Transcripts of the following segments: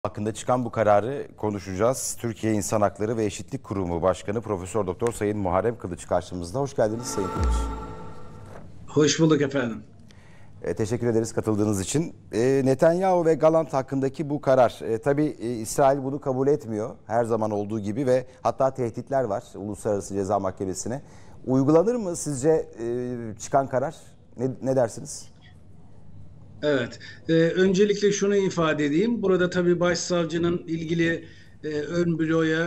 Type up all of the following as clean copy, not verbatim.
Hakkında çıkan bu kararı konuşacağız. Türkiye İnsan Hakları ve Eşitlik Kurumu Başkanı Profesör Doktor Sayın Muharrem Kılıç karşımızda. Hoş geldiniz Sayın Kılıç. Hoş bulduk efendim. Teşekkür ederiz katıldığınız için. Netanyahu ve Gallant hakkındaki bu karar. Tabii İsrail bunu kabul etmiyor her zaman olduğu gibi ve hatta tehditler var Uluslararası Ceza Mahkemesi'ne. Uygulanır mı sizce çıkan karar? Ne dersiniz? Evet. Öncelikle şunu ifade edeyim. Burada tabii başsavcının ilgili ön büroya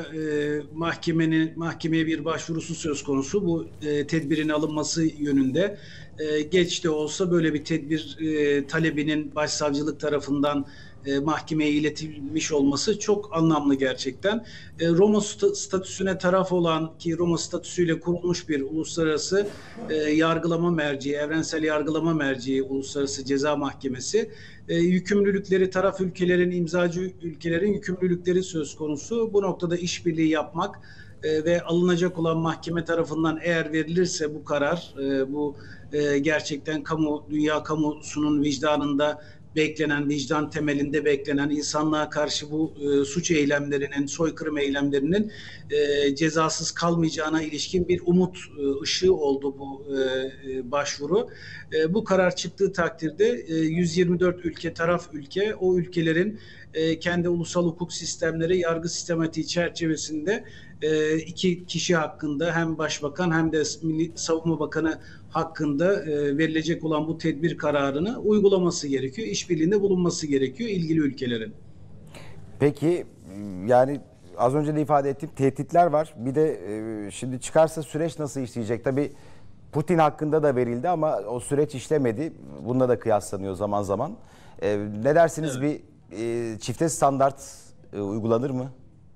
mahkemeye bir başvurusu söz konusu. Bu tedbirin alınması yönünde. Geç de olsa böyle bir tedbir talebinin başsavcılık tarafından mahkemeye iletilmiş olması çok anlamlı gerçekten. Roma statüsüne taraf olan ki Roma statüsüyle kurulmuş bir uluslararası yargılama merciği, evrensel yargılama merciği Uluslararası Ceza Mahkemesi. Yükümlülükleri taraf ülkelerin, imzacı ülkelerin yükümlülükleri söz konusu. Bu noktada işbirliği yapmak ve alınacak olan mahkeme tarafından eğer verilirse bu karar, bu gerçekten dünya kamusunun vicdanında beklenen, vicdan temelinde beklenen insanlığa karşı bu suç eylemlerinin, soykırım eylemlerinin cezasız kalmayacağına ilişkin bir umut ışığı oldu bu başvuru. Bu karar çıktığı takdirde 124 ülke, taraf ülke, o ülkelerin kendi ulusal hukuk sistemleri, yargı sistematiği çerçevesinde iki kişi hakkında hem Başbakan hem de Milli Savunma Bakanı hakkında verilecek olan bu tedbir kararını uygulaması gerekiyor. İşbirliğinde bulunması gerekiyor ilgili ülkelerin. Peki yani az önce de ifade ettiğim tehditler var. Bir de şimdi çıkarsa süreç nasıl işleyecek? Tabii Putin hakkında da verildi ama o süreç işlemedi. Bununla da kıyaslanıyor zaman zaman. Ne dersiniz, Evet. bir çifte standart uygulanır mı?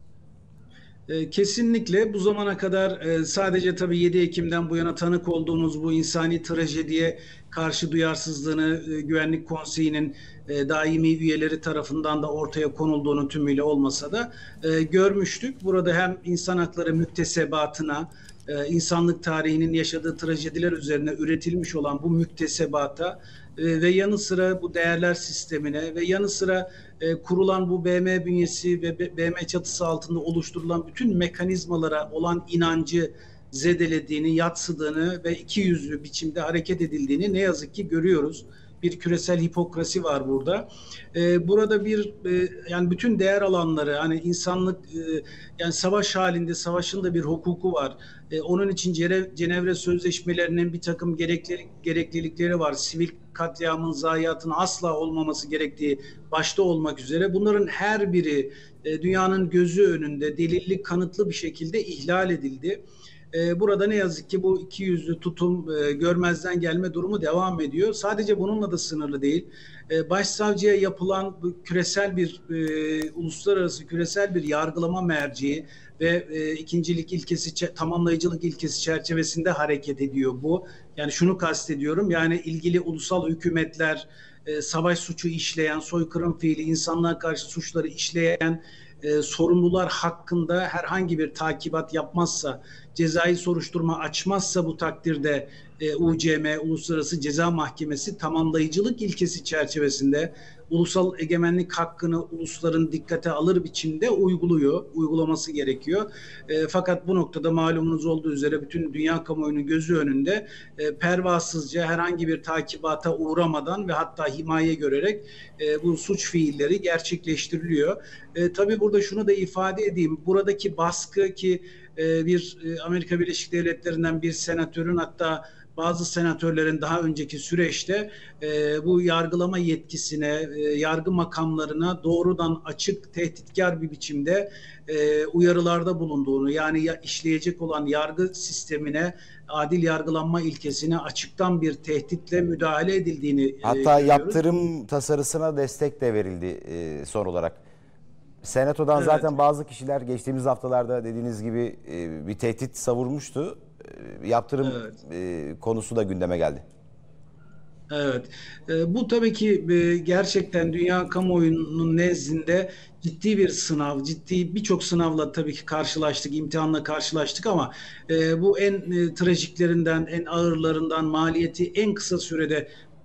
Kesinlikle bu zamana kadar sadece tabii 7 Ekim'den bu yana tanık olduğumuz bu insani trajediye karşı duyarsızlığını Güvenlik Konseyi'nin daimi üyeleri tarafından da ortaya konulduğunu tümüyle olmasa da görmüştük. Burada hem insan hakları müktesebatına, insanlık tarihinin yaşadığı trajediler üzerine üretilmiş olan bu müktesebata ve yanı sıra bu değerler sistemine ve yanı sıra kurulan bu BM bünyesi ve BM çatısı altında oluşturulan bütün mekanizmalara olan inancı zedelediğini, yadsıdığını ve ikiyüzlü biçimde hareket edildiğini ne yazık ki görüyoruz. Bir küresel hipokrasi var burada. Burada yani bütün değer alanları, hani insanlık, yani savaş halinde, savaşın da bir hukuku var. Onun için Cenevre Sözleşmelerinin bir takım gereklilikleri var. Sivil katliamın, zayiatın asla olmaması gerektiği başta olmak üzere. Bunların her biri dünyanın gözü önünde delilli, kanıtlı bir şekilde ihlal edildi. Burada ne yazık ki bu ikiyüzlü tutum, görmezden gelme durumu devam ediyor. Sadece bununla da sınırlı değil. Başsavcıya yapılan uluslararası küresel bir yargılama merciği ve ikincilik ilkesi, tamamlayıcılık ilkesi çerçevesinde hareket ediyor bu. Yani şunu kastediyorum, yani ilgili ulusal hükümetler, savaş suçu işleyen, soykırım fiili, insanlığa karşı suçları işleyen sorumlular hakkında herhangi bir takibat yapmazsa, cezai soruşturma açmazsa bu takdirde UCM, Uluslararası Ceza Mahkemesi tamamlayıcılık ilkesi çerçevesinde ulusal egemenlik hakkını ulusların dikkate alır biçimde uygulaması gerekiyor. Fakat bu noktada malumunuz olduğu üzere bütün dünya kamuoyunun gözü önünde pervasızca herhangi bir takibata uğramadan ve hatta himaye görerek bu suç fiilleri gerçekleştiriliyor. Tabii burada şunu da ifade edeyim. Buradaki baskı ki Amerika Birleşik Devletleri'nden bir senatörün, hatta bazı senatörlerin daha önceki süreçte bu yargılama yetkisine, yargı makamlarına doğrudan açık, tehditkar bir biçimde uyarılarda bulunduğunu, yani işleyecek olan yargı sistemine, adil yargılanma ilkesine açıktan bir tehditle müdahale edildiğini Hatta görüyoruz. yaptırım tasarısına destek de verildi son olarak. Senato'dan Evet. zaten bazı kişiler geçtiğimiz haftalarda dediğiniz gibi bir tehdit savurmuştu. Yaptırım konusu da gündeme geldi. Evet. Bu tabii ki gerçekten dünya kamuoyunun nezdinde ciddi bir sınav, ciddi birçok sınavla tabii ki karşılaştık, imtihanla karşılaştık ama bu en trajiklerinden, en ağırlarından, maliyeti en kısa sürede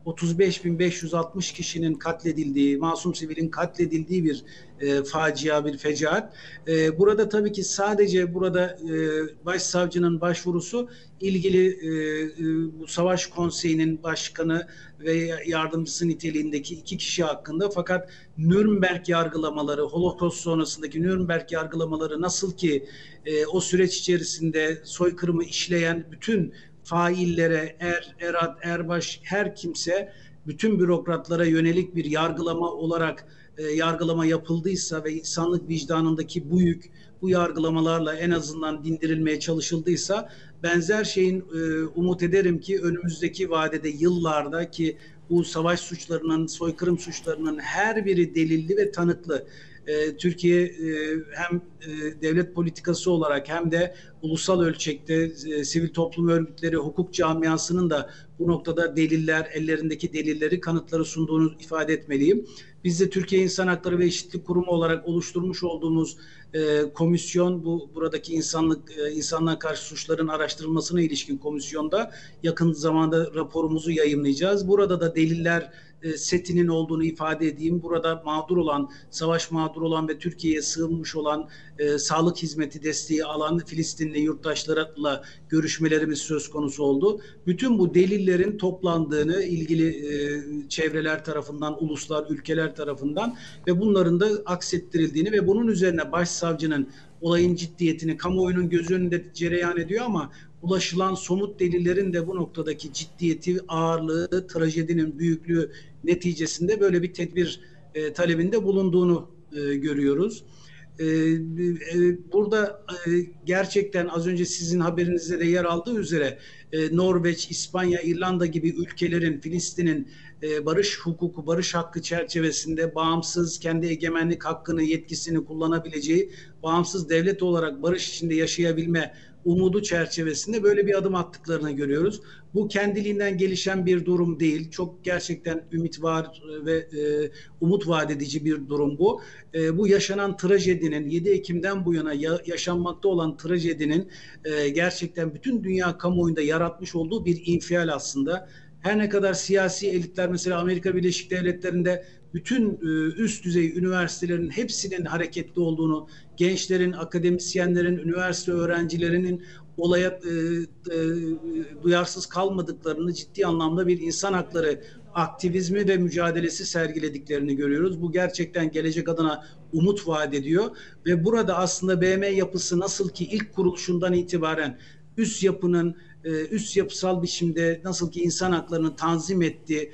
35.560 kişinin katledildiği, masum sivilin katledildiği bir facia, bir fecaat. Burada tabii ki sadece burada başsavcının başvurusu ilgili bu Savaş Konseyi'nin başkanı ve yardımcısı niteliğindeki 2 kişi hakkında, fakat Nürnberg yargılamaları, Holocaust sonrasındaki Nürnberg yargılamaları nasıl ki o süreç içerisinde soykırımı işleyen bütün faillere, erat, erbaş, her kimse, bütün bürokratlara yönelik bir yargılama olarak yargılama yapıldıysa ve insanlık vicdanındaki bu yargılamalarla en azından dindirilmeye çalışıldıysa, benzer şeyin umut ederim ki önümüzdeki vadede, yıllarda, ki bu savaş suçlarının, soykırım suçlarının her biri delilli ve tanıklı. Türkiye hem devlet politikası olarak hem de ulusal ölçekte sivil toplum örgütleri, hukuk camiasının da bu noktada deliller, ellerindeki delilleri, kanıtları sunduğunu ifade etmeliyim. Biz de Türkiye İnsan Hakları ve Eşitlik Kurumu olarak oluşturmuş olduğumuz komisyon, buradaki insanlığa karşı suçların araştırılmasına ilişkin komisyonda yakın zamanda raporumuzu yayımlayacağız. Burada da deliller setinin olduğunu ifade edeyim. Burada mağdur olan, savaş mağdur olan ve Türkiye'ye sığınmış olan, sağlık hizmeti desteği alan Filistinli yurttaşlarla görüşmelerimiz söz konusu oldu. Bütün bu delillerin toplandığını ilgili çevreler tarafından, uluslar, ülkeler tarafından ve bunların da aksettirildiğini ve bunun üzerine başsavcının olayın ciddiyetini, kamuoyunun gözü önünde cereyan ediyor ama ulaşılan somut delillerin de bu noktadaki ciddiyeti, ağırlığı, trajedinin büyüklüğü neticesinde böyle bir tedbir talebinde bulunduğunu görüyoruz. Burada gerçekten az önce sizin haberinizde de yer aldığı üzere Norveç, İspanya, İrlanda gibi ülkelerin Filistin'in barış hukuku, barış hakkı çerçevesinde bağımsız, kendi egemenlik hakkını, yetkisini kullanabileceği, bağımsız devlet olarak barış içinde yaşayabilme umudu çerçevesinde böyle bir adım attıklarını görüyoruz. Bu kendiliğinden gelişen bir durum değil. Çok gerçekten ümit var ve umut vaat edici bir durum bu. Bu yaşanan trajedinin, 7 Ekim'den bu yana yaşanmakta olan trajedinin gerçekten bütün dünya kamuoyunda yaratmış olduğu bir infial aslında. Her ne kadar siyasi elitler, mesela Amerika Birleşik Devletleri'nde bütün üst düzey üniversitelerin hepsinin hareketli olduğunu, gençlerin, akademisyenlerin, üniversite öğrencilerinin olaya duyarsız kalmadıklarını, ciddi anlamda bir insan hakları aktivizmi ve mücadelesi sergilediklerini görüyoruz. Bu gerçekten gelecek adına umut vaat ediyor ve burada aslında BM yapısı nasıl ki ilk kuruluşundan itibaren üst yapının üst yapısal biçimde nasıl ki insan haklarını tanzim ettiği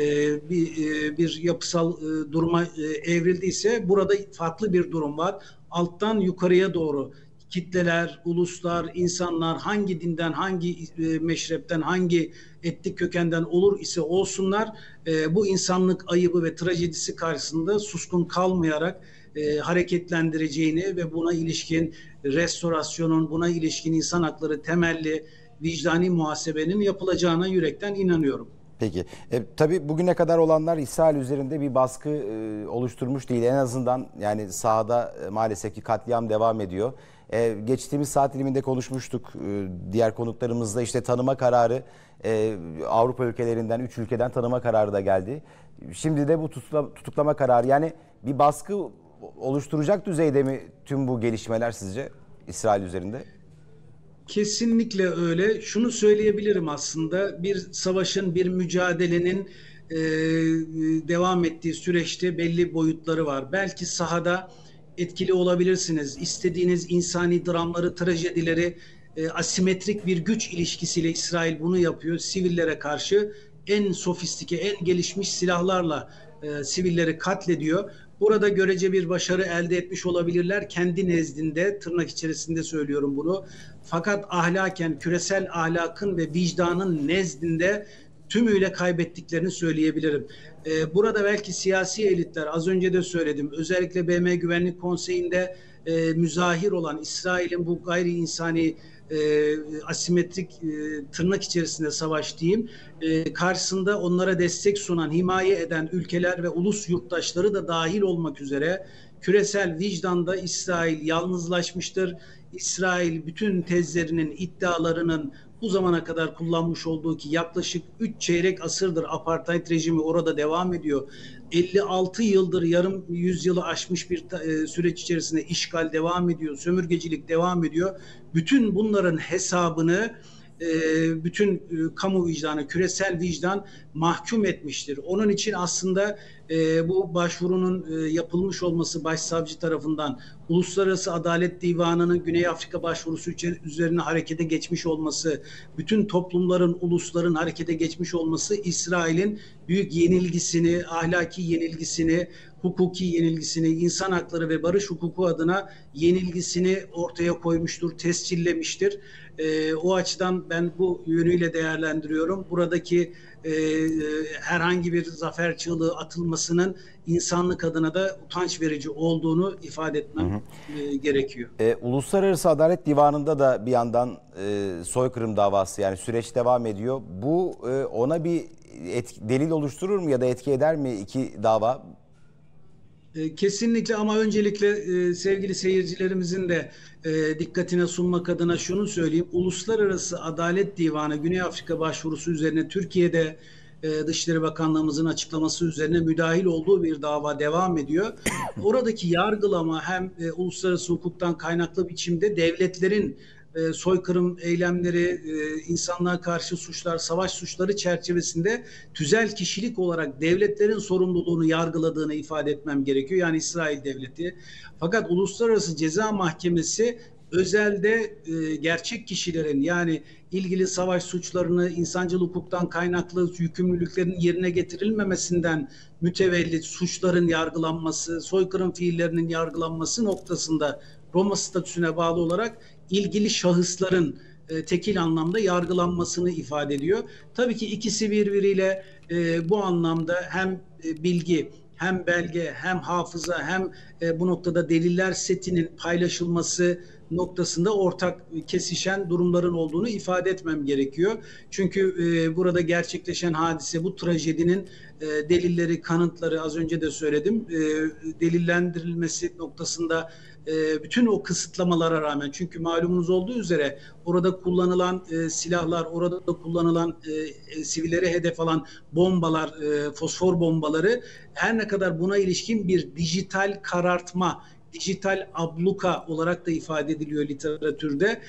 bir yapısal duruma evrildiyse, burada farklı bir durum var. Alttan yukarıya doğru kitleler, uluslar, insanlar hangi dinden, hangi meşrepten, hangi etnik kökenden olur ise olsunlar, bu insanlık ayıbı ve trajedisi karşısında suskun kalmayarak hareketlendireceğini ve buna ilişkin restorasyonun, buna ilişkin insan hakları temelli vicdani muhasebenin yapılacağına yürekten inanıyorum. Peki. Tabii bugüne kadar olanlar İsrail üzerinde bir baskı oluşturmuş değil. En azından yani sahada maalesef ki katliam devam ediyor. Geçtiğimiz saat diliminde konuşmuştuk diğer konuklarımızla, işte tanıma kararı Avrupa ülkelerinden 3 ülkeden tanıma kararı da geldi. Şimdi de bu tutuklama kararı, yani bir baskı oluşturacak düzeyde mi tüm bu gelişmeler sizce İsrail üzerinde? Kesinlikle öyle. Şunu söyleyebilirim aslında, bir savaşın, bir mücadelenin devam ettiği süreçte belli boyutları var. Belki sahada etkili olabilirsiniz. İstediğiniz insani dramları, trajedileri asimetrik bir güç ilişkisiyle İsrail bunu yapıyor. Sivillere karşı en sofistike, en gelişmiş silahlarla sivilleri katlediyor. Burada görece bir başarı elde etmiş olabilirler kendi nezdinde, tırnak içerisinde söylüyorum bunu. Fakat ahlaken, küresel ahlakın ve vicdanın nezdinde tümüyle kaybettiklerini söyleyebilirim. Burada belki siyasi elitler, az önce de söyledim, özellikle BM Güvenlik Konseyi'nde müzahir olan İsrail'in bu gayri insani asimetrik tırnak içerisinde savaş diyeyim, karşısında onlara destek sunan, himaye eden ülkeler ve ulus yurttaşları da dahil olmak üzere küresel vicdanda İsrail yalnızlaşmıştır. İsrail bütün tezlerinin, iddialarının bu zamana kadar kullanmış olduğu, ki yaklaşık 3 çeyrek asırdır apartheid rejimi orada devam ediyor. 56 yıldır, yarım yüzyılı aşmış bir süreç içerisinde işgal devam ediyor, sömürgecilik devam ediyor. Bütün bunların hesabını bütün kamu vicdanı, küresel vicdan mahkum etmiştir. Onun için aslında bu başvurunun yapılmış olması başsavcı tarafından, Uluslararası Adalet Divanı'nın Güney Afrika başvurusu üzerine harekete geçmiş olması, bütün toplumların, ulusların harekete geçmiş olması İsrail'in büyük yenilgisini, ahlaki yenilgisini, hukuki yenilgisini, insan hakları ve barış hukuku adına yenilgisini ortaya koymuştur, tescillemiştir. O açıdan ben bu yönüyle değerlendiriyorum. Buradaki herhangi bir zafer çığlığı atılmasının insanlık adına da utanç verici olduğunu ifade etmem gerekiyor. Uluslararası Adalet Divanı'nda da bir yandan soykırım davası, yani süreç devam ediyor. Bu ona bir delil oluşturur mu ya da etki eder mi iki dava? Kesinlikle, ama öncelikle sevgili seyircilerimizin de dikkatine sunmak adına şunu söyleyeyim. Uluslararası Adalet Divanı Güney Afrika başvurusu üzerine Türkiye'de Dışişleri Bakanlığımızın açıklaması üzerine müdahil olduğu bir dava devam ediyor. Oradaki yargılama hem uluslararası hukuktan kaynaklı biçimde devletlerin soykırım eylemleri, insanlığa karşı suçlar, savaş suçları çerçevesinde tüzel kişilik olarak devletlerin sorumluluğunu yargıladığını ifade etmem gerekiyor. Yani İsrail devleti. Fakat Uluslararası Ceza Mahkemesi özelde gerçek kişilerin, yani ilgili savaş suçlarını, insancıl hukuktan kaynaklı yükümlülüklerin yerine getirilmemesinden mütevellit suçların yargılanması, soykırım fiillerinin yargılanması noktasında Roma statüsüne bağlı olarak ilgili şahısların tekil anlamda yargılanmasını ifade ediyor. Tabii ki ikisi birbiriyle bu anlamda hem bilgi, hem belge, hem hafıza, hem bu noktada deliller setinin paylaşılması noktasında ortak kesişen durumların olduğunu ifade etmem gerekiyor. Çünkü burada gerçekleşen hadise, bu trajedinin delilleri, kanıtları, az önce de söyledim, delillendirilmesi noktasında bütün o kısıtlamalara rağmen, çünkü malumunuz olduğu üzere orada kullanılan silahlar, orada kullanılan sivilleri hedef alan bombalar, fosfor bombaları, her ne kadar buna ilişkin bir dijital karartma, dijital abluka olarak da ifade ediliyor literatürde,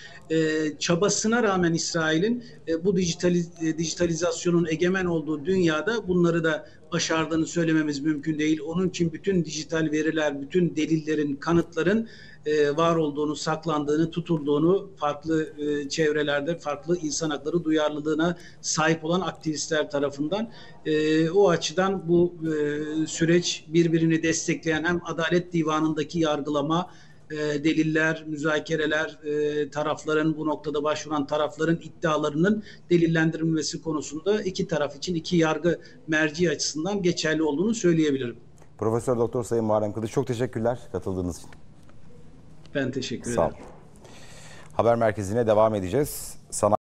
çabasına rağmen İsrail'in bu dijitalizasyonun egemen olduğu dünyada bunları da başardığını söylememiz mümkün değil. Onun için bütün dijital veriler, bütün delillerin, kanıtların var olduğunu, saklandığını, tutulduğunu farklı çevrelerde, farklı insan hakları duyarlılığına sahip olan aktivistler tarafından, o açıdan bu süreç birbirini destekleyen, hem Adalet Divanı'ndaki yargılama, deliller, müzakereler, tarafların, bu noktada başvuran tarafların iddialarının delillendirilmesi konusunda iki taraf için, iki yargı merci açısından geçerli olduğunu söyleyebilirim. Profesör Doktor Sayın Muharrem Kılıç, çok teşekkürler katıldığınız için. Ben teşekkür ederim. Sağ olun. Haber merkezine devam edeceğiz.